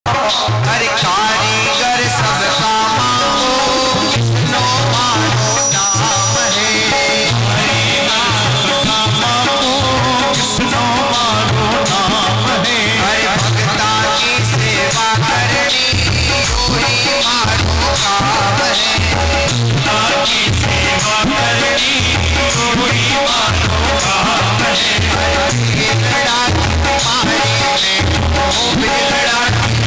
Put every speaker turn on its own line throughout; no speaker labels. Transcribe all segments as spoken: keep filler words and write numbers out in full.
हर कारीगर सबका मानो किसनो मानो नाम है। हरि सबका मानो किसनो मानो नाम है। हर भक्ता की सेवा करनी कोई मानो काम है। भक्ता की सेवा करनी कोई मानो काम है। हर बिगड़ा तुम्हारी में ओ बिगड़ा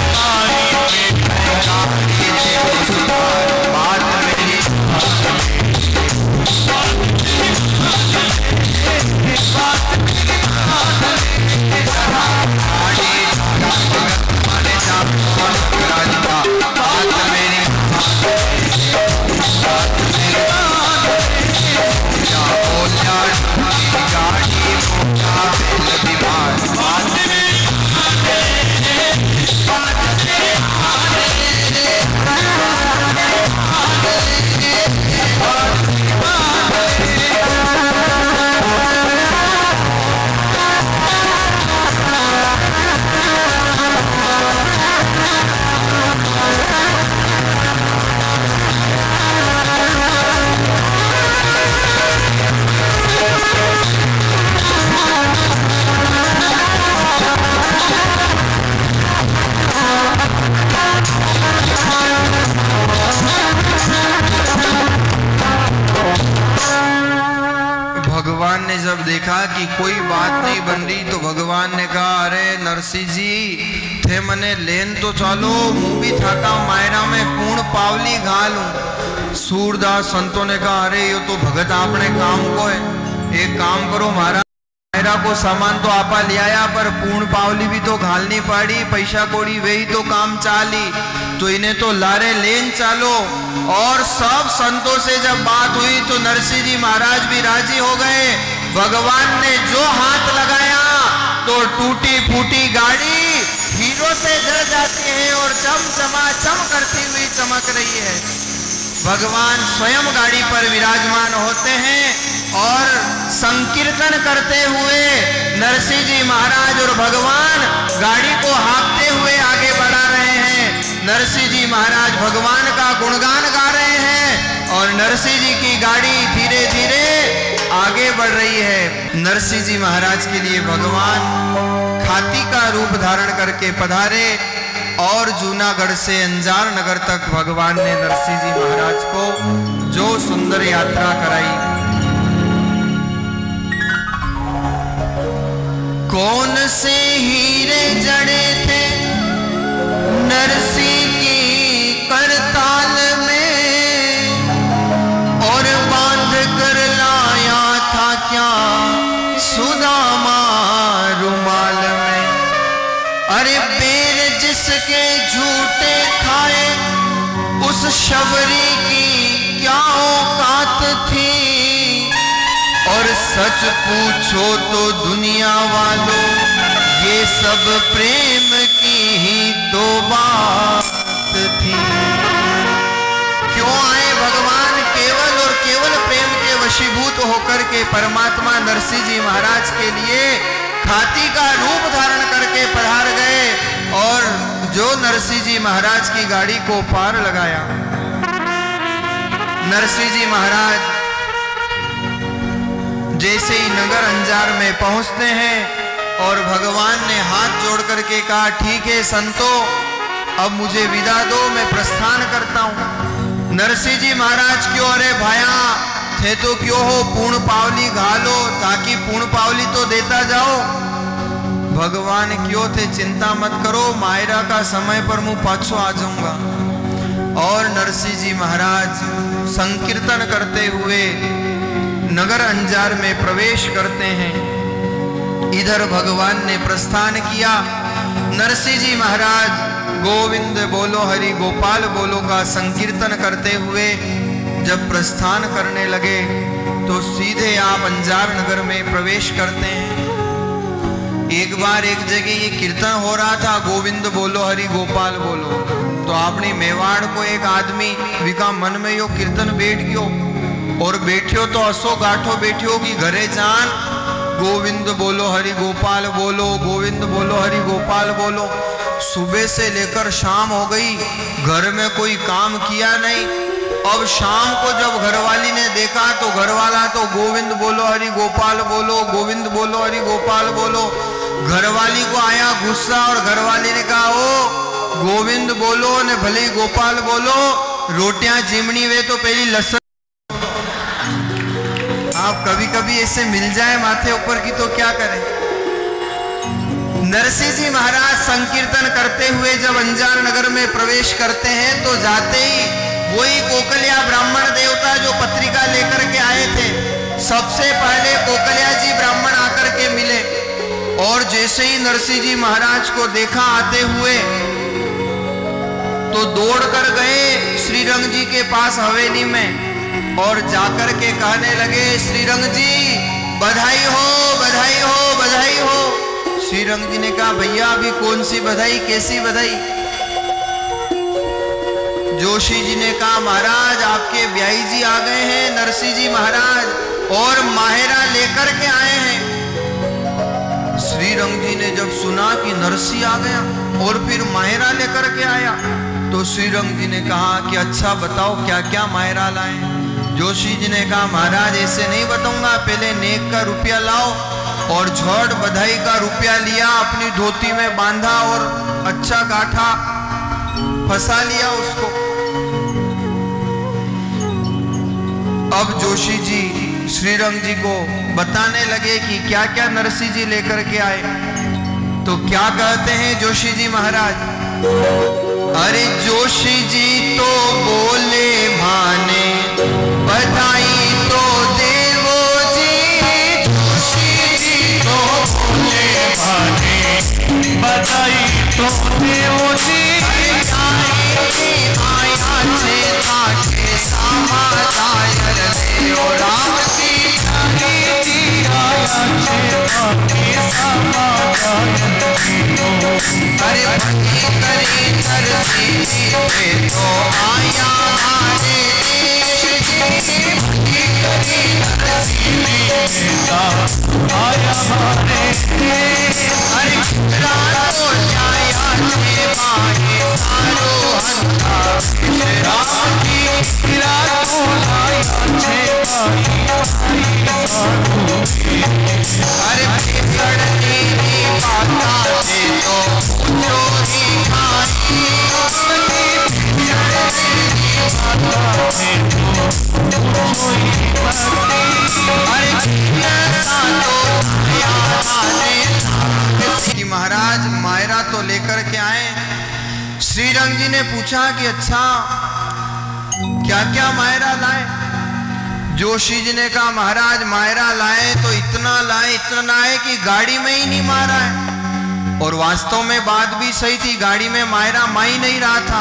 जब देखा कि कोई बात नहीं बन रही तो भगवान ने कहा, अरे नरसिंह जी थे मने लेन तो चालो, मुंह भी थाका मायरा में पूर्ण पावली घालूं। सूरदास संतों ने कहा, अरे ये तो भगत आपने काम को है, एक काम करो महाराज, मायरा को सामान तो आपा ले आया पर पूर्ण पावली भी तो घालनी पड़ी, पैसा कोड़ी वही तो काम चाली, तो इन्हें तो लारे लेन चालो। और सब संतों से जब बात हुई तो नरसिंह जी महाराज भी राजी हो गए। भगवान ने जो हाथ लगाया तो टूटी फूटी गाड़ी हीरो से जल जाती है और चमचमा चम करती हुई चमक रही है। भगवान स्वयं गाड़ी पर विराजमान होते हैं और संकीर्तन करते हुए नरसिंह जी महाराज और भगवान गाड़ी को हाँकते हुए आगे बढ़ा रहे हैं। नरसिंह जी महाराज भगवान का गुणगान गा रहे हैं और नरसिंह जी की गाड़ी धीरे धीरे आगे बढ़ रही है। नरसिंह जी महाराज के लिए भगवान हाथी का रूप धारण करके पधारे और जूनागढ़ से अंजार नगर तक भगवान ने नरसिंह जी महाराज को जो सुंदर यात्रा कराई। कौन से हीरे जड़े थे नरसिंह की करताल में और बांध कर लाया था क्या सुदामा रुमाल में। अरे बेर जिसके झूठे खाए उस शबरी की क्या औकात थी, और सच पूछो तो दुनिया वालों ये सब प्रेम की ही तो बात थी। क्यों आए भगवान केवल और केवल प्रेम के वशीभूत होकर के परमात्मा नरसिंह जी महाराज के लिए हाथी का रूप धारण करके पधार गए और जो नरसिंह जी महाराज की गाड़ी को पार लगाया। नरसिंह जी महाराज जैसे ही नगर अंजार में पहुंचते हैं और भगवान ने हाथ जोड़ करके कहा, ठीक है संतो अब मुझे विदा दो, मैं प्रस्थान करता हूं। नरसिंह जी महाराज क्यों, अरे भाया थे तो क्यों हो, पूर्ण पावली घालो ताकि पूर्ण पावली तो देता जाओ। भगवान क्यों थे, चिंता मत करो, मायरा का समय पर मुंह पाछो आ जाऊंगा। और नरसिंह जी महाराज संकीर्तन करते हुए नगर अंजार में प्रवेश करते हैं। इधर भगवान ने प्रस्थान किया। नरसिंह जी महाराज गोविंद बोलो हरि गोपाल बोलो का संकीर्तन करते हुए जब प्रस्थान करने लगे तो सीधे आप अंजार नगर में प्रवेश करते हैं। एक बार एक जगह ये कीर्तन हो रहा था, गोविंद बोलो हरि गोपाल बोलो, तो आपने मेवाड़ को एक आदमी विका मन में यो कीर्तन बैठ गयो और बैठियो तो असो गाठो बैठियो कि घरे जान गोविंद बोलो हरि गोपाल बोलो, गोविंद बोलो हरि गोपाल बोलो। सुबह से लेकर शाम हो गई, घर में कोई काम किया नहीं। अब शाम को जब घरवाली ने देखा तो घरवाला तो गोविंद बोलो हरि गोपाल बोलो, गोविंद बोलो हरि गोपाल बोलो। घरवाली को आया गुस्सा और घरवाली ने कहा ओ गोविंद बोलो ने भले ही गोपाल बोलो, रोटियां चिमनी वे तो पहली लसन। आप कभी कभी ऐसे मिल जाए माथे ऊपर की तो क्या करें। नरसिंह जी महाराज संकीर्तन करते हुए जब अंजार नगर में प्रवेश करते हैं तो जाते ही वही कोकलिया ब्राह्मण देवता जो पत्रिका लेकर के आए थे, सबसे पहले कोकलिया जी ब्राह्मण आकर के मिले। और जैसे ही नरसिंह जी महाराज को देखा आते हुए तो दौड़ कर गए श्रीरंग जी के पास हवेली में और जाकर के कहने लगे श्रीरंग जी बधाई हो बधाई हो बधाई हो। श्रीरंग जी ने कहा भैया अभी कौन सी बधाई, कैसी बधाई। जोशी जी ने कहा महाराज आपके ब्याई जी आ गए हैं, नरसिंह जी महाराज, और माहेरा लेकर के आए हैं। श्रीरंग जी ने जब सुना कि नरसिंह आ गया और फिर माहेरा लेकर के आया तो श्रीरंग जी ने कहा कि अच्छा बताओ क्या क्या माहेरा लाए। जोशी जी ने कहा महाराज ऐसे नहीं बताऊंगा, पहले नेक का रुपया लाओ। और झट बधाई का रुपया लिया, अपनी धोती में बांधा और अच्छा गाठा फंसा लिया उसको। अब जोशी जी श्रीरंग जी को बताने लगे कि क्या क्या नरसिंह जी लेकर के आए। तो क्या कहते हैं जोशी जी महाराज, अरे जोशी जी तो बोले भाने बधाई तो देवो जी, जोशी जी तो बोले भाने बधाई तो देवो जी। आया छे ताके सामा दायर देव राम जी, आया छे ताके सामा दायर देव। अरे भक्ति करी नरसिंह जी पे तो आया हमारे देश जी, भक्ति करी नरसिंह जी पे आया हमारे देश। अरे रातो जाया छे माहे सारो हंता राम जी, रातो जाया छे माहे सारो। अरे बिगड़ती बाता से तो पूछो ही खाई, कि महाराज मायरा तो लेकर के आए। श्रीरंग जी ने पूछा कि अच्छा क्या क्या मायरा लाए। जोशी जी ने कहा महाराज मायरा लाए तो इतना लाए इतना लाए कि गाड़ी में ही नहीं मारा है। और वास्तव में बात भी सही थी, गाड़ी में मायरा माई नहीं रहा था।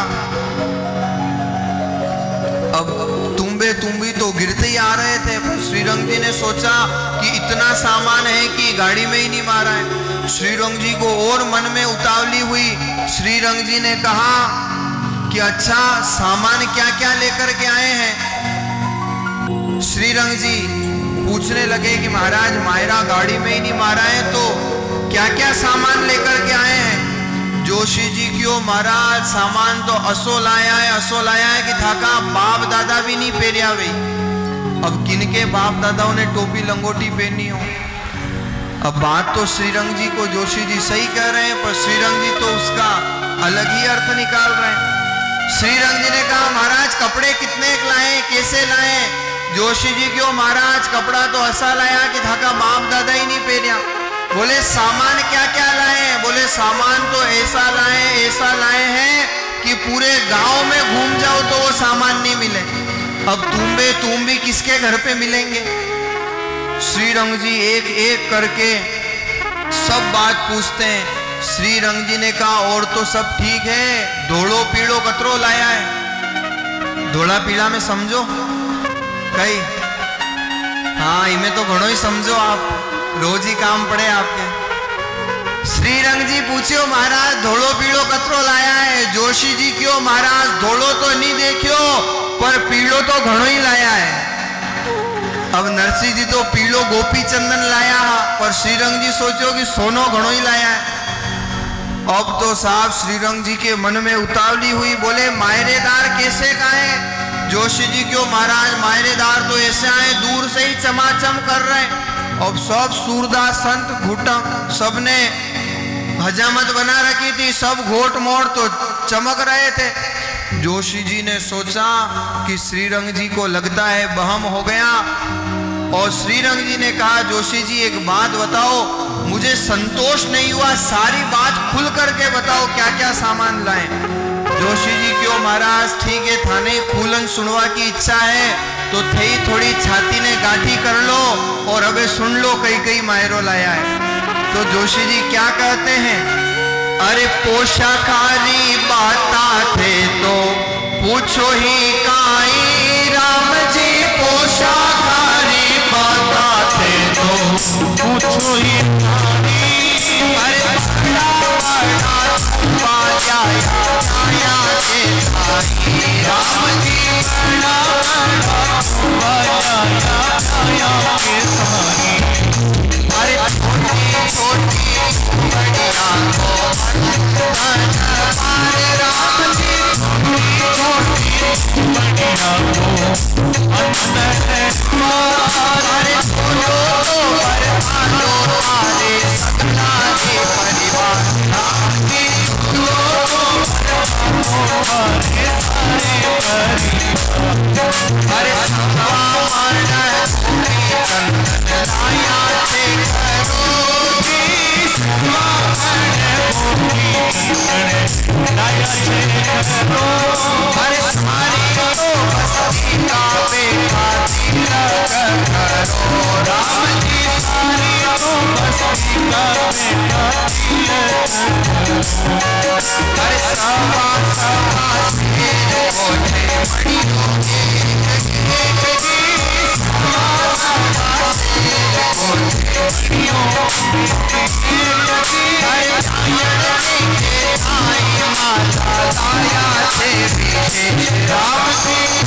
अब तुम्बे तुम्बी तो गिरते ही आ रहे थे। श्रीरंग जी ने सोचा कि इतना सामान है कि गाड़ी में ही नहीं मारा है। श्रीरंग जी को और मन में उतावली हुई। श्रीरंग जी ने कहा कि अच्छा सामान क्या क्या लेकर के आए हैं। श्रीरंग जी पूछने लगे कि महाराज मायरा गाड़ी में ही नहीं मारा है तो क्या क्या सामान लेकर के आए हैं। जोशी जी क्यों महाराज सामान तो असो लाया है असो लाया है कि थाका बाप दादा भी नहीं पहरिया भाई। अब किनके बाप दादाओं ने टोपी लंगोटी पहनी हो। अब बात तो श्रीरंग जी को जोशी जी सही कह रहे हैं, पर श्रीरंग जी तो उसका अलग ही अर्थ निकाल रहे हैं। श्रीरंग जी ने कहा महाराज कपड़े कितने लाए, कैसे लाए। जोशी जी क्यों महाराज कपड़ा तो ऐसा लाया कि थाका बाप दादा ही नहीं पहनिया। बोले सामान क्या क्या लाए। बोले सामान तो ऐसा लाए ऐसा लाए हैं कि पूरे गांव में घूम जाओ तो वो सामान नहीं मिले। अब तुम्बे तुम भी किसके घर पे मिलेंगे। श्रीरंग जी एक एक करके सब बात पूछते हैं। श्रीरंग जी ने कहा और तो सब ठीक है, धोड़ो पीड़ो कतरो लाया है। धोड़ा पीड़ा में समझो कई, हाँ इमें तो घणो ही समझो, आप रोज ही काम पड़े आपके। श्रीरंग जी पूछो महाराज धोड़ो पीड़ो कतरो लाया है। जोशी जी क्यों महाराज धोड़ो तो नहीं देखियो पर पीड़ो तो घणो ही लाया है। अब नरसिंह जी तो पीड़ो गोपी चंदन लाया, पर श्रीरंग जी सोचो कि सोनो घणो ही लाया है। अब तो साहब श्रीरंग जी के मन में उतावली हुई, बोले मायरेदार कैसे गाए? जोशी जी क्यों महाराज, मायरेदार तो ऐसे आए दूर से ही चमाचम कर रहे हैं। अब सब सूरदास संत घुटम सबने हजामत बना रखी थी, सब घोट मोड़ तो चमक रहे थे। जोशी जी ने सोचा कि श्रीरंग जी को लगता है बहम हो गया, और श्रीरंग जी ने कहा जोशी जी एक बात बताओ, मुझे संतोष नहीं हुआ, सारी बात खुल करके बताओ क्या क्या सामान लाए। जोशी जी क्यों महाराज, ठीक है थाने खुलन सुनवा की इच्छा है तो थे थोड़ी छाती ने गाठी कर लो और अबे सुन लो कई कई मायरो लाया है। तो जोशी जी क्या कहते हैं, अरे पोशाकारी बाता थे तो पूछो ही काई, राम जी पोशाकारी बाता थे तो पूछो ही काई। अरे बड़ा बड़ा बाजा आया के भाई, राम जी बड़ा बड़ा बाजा आया के भाई। अरे छोटी छोटी बढ़िया को राम जी, छोटी बढ़िया को अरे छोड़ो बरसानो मारे सकला के परिवार, राम जी मारे सारे परिवार। अरे चंदन लाया से अरे सारी तो बस्ती का बेटा तिलक करो, राम जी सारी तो बस्ती का बेटा तिलक करो। अरे सवा सवा शेर बोले मणियों के, सवा सवा शेर बोले मणियों के। अरे जायन के आई माता लाया थे पीछे, राम जी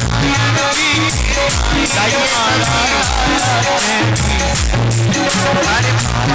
जायन लाया थे पीछे। अरे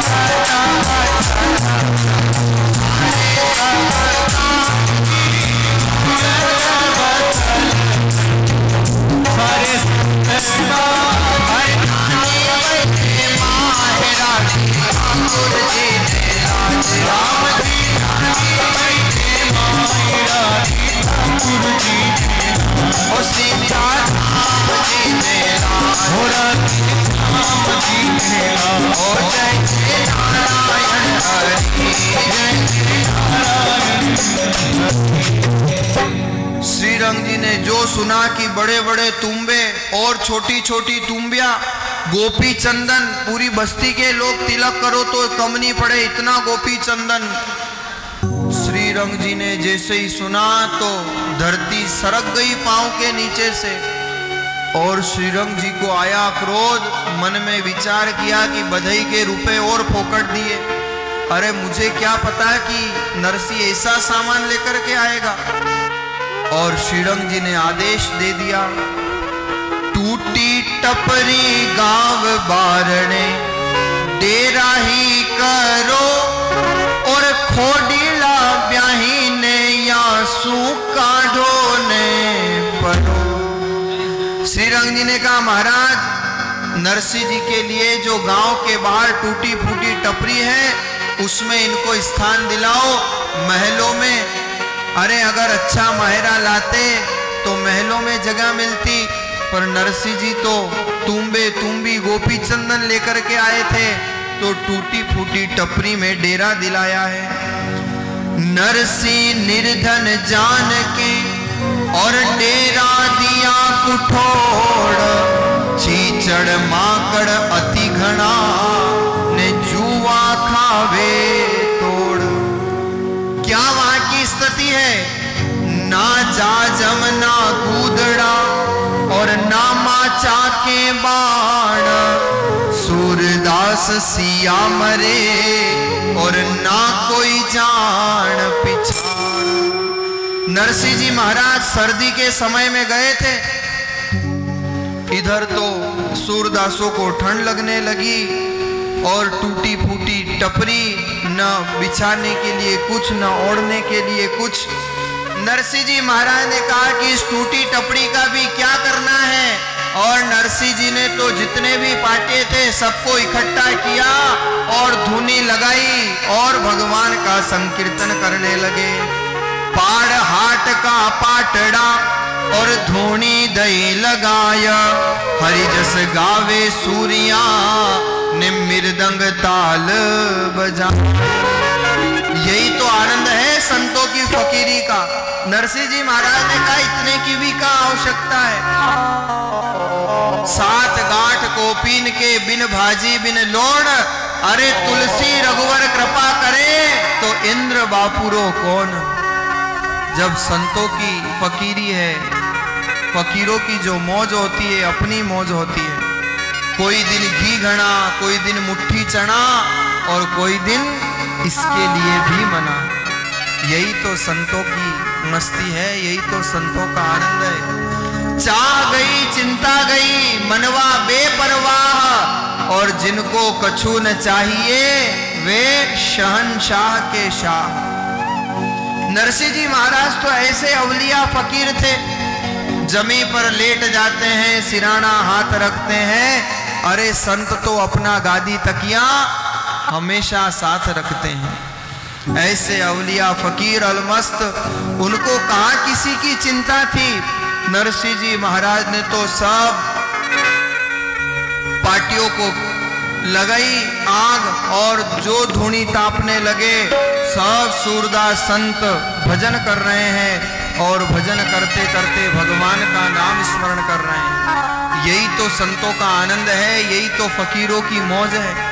श्रीरंग जी ने जो सुना कि बड़े बड़े तुम्बे और छोटी छोटी तुम्बिया, गोपी चंदन, पूरी बस्ती के लोग तिलक करो तो कम नहीं पड़े इतना गोपी चंदन। श्रीरंग जी ने जैसे ही सुना तो धरती सरक गई पांव के नीचे से, और श्रीरंग जी को आया क्रोध। मन में विचार किया कि बधाई के रुपए और फोकट दिए, अरे मुझे क्या पता कि नरसी ऐसा सामान लेकर के आएगा। और श्रीरंग जी ने आदेश दे दिया, टूटी टपरी गांव बारणे डेरा ही करो, और खोडीला ब्याही ने यासू काढ़ो ने परो। श्रीरंग जी ने कहा महाराज, नरसिंह जी के लिए जो गांव के बाहर टूटी फूटी टपरी है उसमें इनको स्थान दिलाओ महलों में। अरे अगर अच्छा मायरा लाते तो महलों में जगह मिलती, पर नरसिंह जी तो तुम्बे तुम्बी गोपी चंदन लेकर के आए थे, तो टूटी फूटी टपरी में डेरा दिलाया है। नरसिंह निर्धन जान के और डेरा दिया कुठोड़, चीचड़ माकड़ अति घना ने जुआ खावे तोड़। क्या वहां की स्थिति है, ना जाजम ना कूदड़ा और ना माचा के बाण, सूरदास सिया मरे और ना कोई जान पिछाड़। नरसिंह जी महाराज सर्दी के समय में गए थे, इधर तो सूरदासों को ठंड लगने लगी और टूटी फूटी टपरी न बिछाने के लिए कुछ, न ओढ़ने के लिए कुछ। नरसिंह जी महाराज ने कहा कि इस टूटी टपड़ी का भी क्या करना है, और नरसिंह जी ने तो जितने भी पाटे थे सबको इकट्ठा किया और धुनी लगाई और भगवान का संकीर्तन करने लगे। पाड़ हाट का पाटड़ा और धूनी दई लगाया, हरिजस गावे सूरिया ने मृदंग ताल बजा। यही तो आनंद है संतों की फकीरी का। नरसिंह जी महाराज ने कहा इतने की भी क्या आवश्यकता है। सात गांठ को पीन के बिन भाजी बिन लोण, अरे तुलसी रघुवर कृपा करे तो इंद्र बापुरो कौन। जब संतों की फकीरी है, फकीरों की जो मौज होती है अपनी मौज होती है। कोई दिन घी घना, कोई दिन मुट्ठी चना और कोई दिन इसके लिए भी मना। यही तो संतों की मस्ती है, यही तो संतों का आनंद है। चाह गई चिंता गई मनवा बेपरवाह, और जिनको कछु न चाहिए वे शहंशाह के शाह। नरसिंह जी महाराज तो ऐसे अवलिया फकीर थे, जमी पर लेट जाते हैं, सिराना हाथ रखते हैं। अरे संत तो अपना गादी तकिया हमेशा साथ रखते हैं। ऐसे अवलिया फकीर अलमस्त, उनको कहां किसी की चिंता थी। नरसिंह जी महाराज ने तो सब पार्टियों को लगाई आग, और जो धूनी तापने लगे सब सूरदास संत भजन कर रहे हैं, और भजन करते करते भगवान का नाम स्मरण कर रहे हैं। यही तो संतों का आनंद है, यही तो फकीरों की मौज है।